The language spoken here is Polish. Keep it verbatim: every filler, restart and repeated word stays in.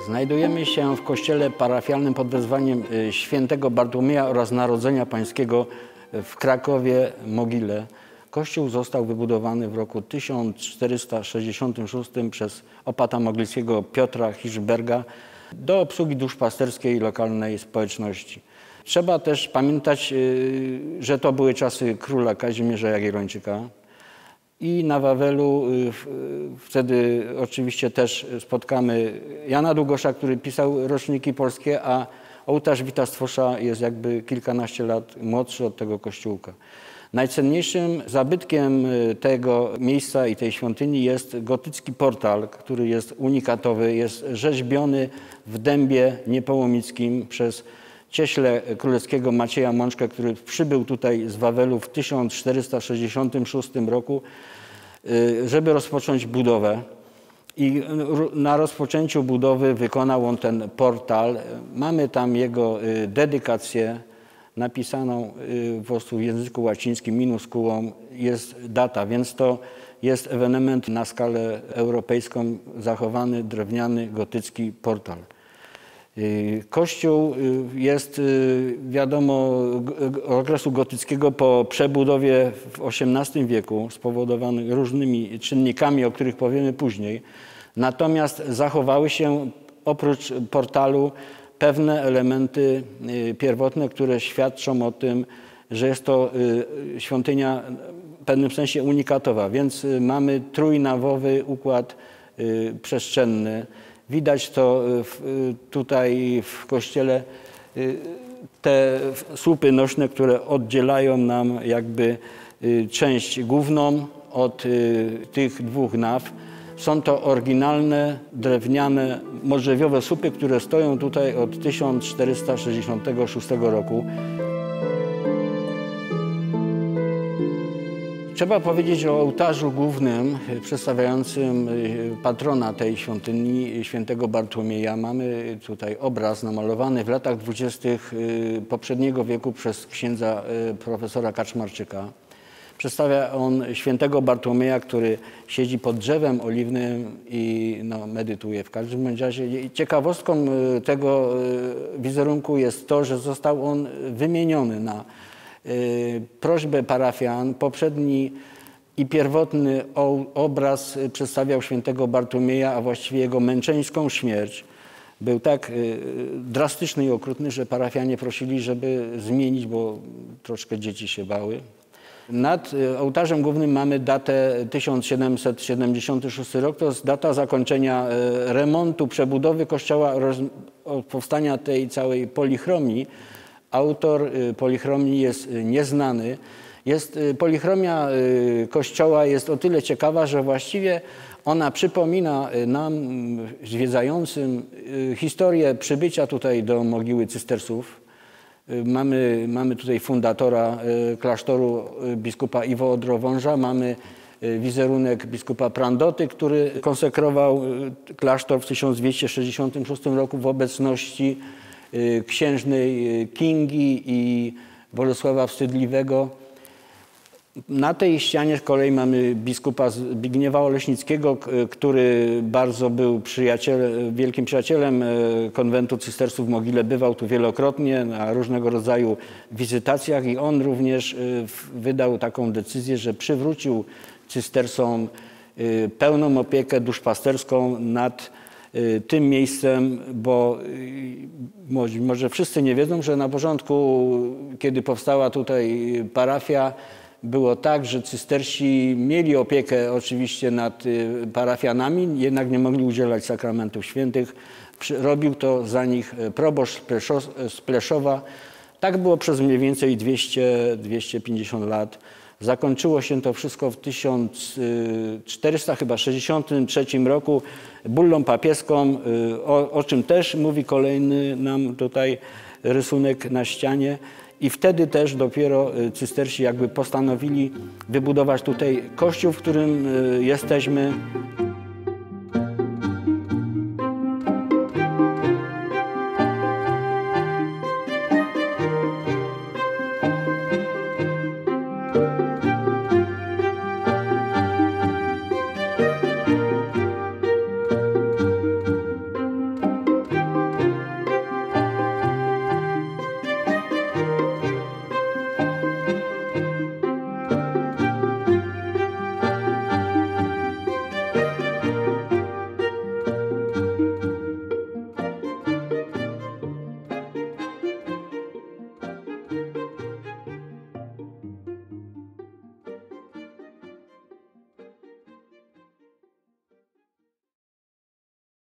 Znajdujemy się w kościele parafialnym pod wezwaniem świętego Bartłomieja oraz Narodzenia Pańskiego w Krakowie Mogile. Kościół został wybudowany w roku tysiąc czterysta sześćdziesiątym szóstym przez opata mogilskiego Piotra Hirschberga do obsługi duszpasterskiej lokalnej społeczności. Trzeba też pamiętać, że to były czasy króla Kazimierza Jagiellończyka. I na Wawelu wtedy oczywiście też spotkamy Jana Długosza, który pisał roczniki polskie, a ołtarz Wita Stwosza jest jakby kilkanaście lat młodszy od tego kościółka. Najcenniejszym zabytkiem tego miejsca i tej świątyni jest gotycki portal, który jest unikatowy, jest rzeźbiony w dębie niepołomickim przez cieśle królewskiego Macieja Mączkę, który przybył tutaj z Wawelu w tysiąc czterysta sześćdziesiątym szóstym roku, żeby rozpocząć budowę. I na rozpoczęciu budowy wykonał on ten portal. Mamy tam jego dedykację napisaną po prostu w języku łacińskim minuskułą. Jest data, więc to jest ewenement na skalę europejską, zachowany drewniany gotycki portal. Kościół jest, wiadomo, okresu gotyckiego po przebudowie w osiemnastym wieku, spowodowany różnymi czynnikami, o których powiemy później. Natomiast zachowały się oprócz portalu pewne elementy pierwotne, które świadczą o tym, że jest to świątynia w pewnym sensie unikatowa. Więc mamy trójnawowy układ przestrzenny. Widać to tutaj w kościele, te słupy nośne, które oddzielają nam jakby część główną od tych dwóch naw. Są to oryginalne, drewniane, modrzewiowe słupy, które stoją tutaj od tysiąc czterysta sześćdziesiątego szóstego roku. Trzeba powiedzieć o ołtarzu głównym przedstawiającym patrona tej świątyni, świętego Bartłomieja. Mamy tutaj obraz namalowany w latach dwudziestych poprzedniego wieku przez księdza profesora Kaczmarczyka. Przedstawia on świętego Bartłomieja, który siedzi pod drzewem oliwnym i no, medytuje. W każdym razie ciekawostką tego wizerunku jest to, że został on wymieniony na prośbę parafian. Poprzedni i pierwotny obraz przedstawiał świętego Bartłomieja, a właściwie jego męczeńską śmierć. Był tak drastyczny i okrutny, że parafianie prosili, żeby zmienić, bo troszkę dzieci się bały. Nad ołtarzem głównym mamy datę tysiąc siedemset siedemdziesiąty szósty rok. To jest data zakończenia remontu, przebudowy kościoła oraz powstania tej całej polichromii. Autor polichromii jest nieznany. Jest, polichromia kościoła jest o tyle ciekawa, że właściwie ona przypomina nam, zwiedzającym, historię przybycia tutaj do mogiły cystersów. Mamy, mamy tutaj fundatora klasztoru biskupa Iwo Odro-Wąża, mamy wizerunek biskupa Prandoty, który konsekrował klasztor w tysiąc dwieście sześćdziesiątym szóstym roku w obecności księżnej Kingi i Bolesława Wstydliwego. Na tej ścianie z kolei mamy biskupa Zbigniewa Oleśnickiego, który bardzo był przyjaciel, wielkim przyjacielem konwentu cystersów w Mogile. Bywał tu wielokrotnie na różnego rodzaju wizytacjach i on również wydał taką decyzję, że przywrócił cystersom pełną opiekę duszpasterską nad tym miejscem, bo może wszyscy nie wiedzą, że na początku, kiedy powstała tutaj parafia, było tak, że cystersi mieli opiekę oczywiście nad parafianami, jednak nie mogli udzielać sakramentów świętych. Robił to za nich proboszcz z Pleszowa. Tak było przez mniej więcej dwieście do dwustu pięćdziesięciu lat. Zakończyło się to wszystko w tysiąc czterysta sześćdziesiątym trzecim roku bullą papieską, o, o czym też mówi kolejny nam tutaj rysunek na ścianie. I wtedy też dopiero cystersi jakby postanowili wybudować tutaj kościół, w którym jesteśmy.